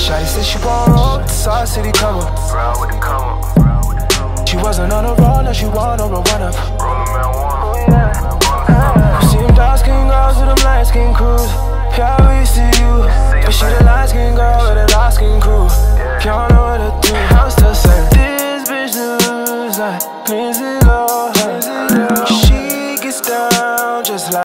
Shawty said she gon' roll with the Side City come up. She wasn't on a roll, now she want over one up.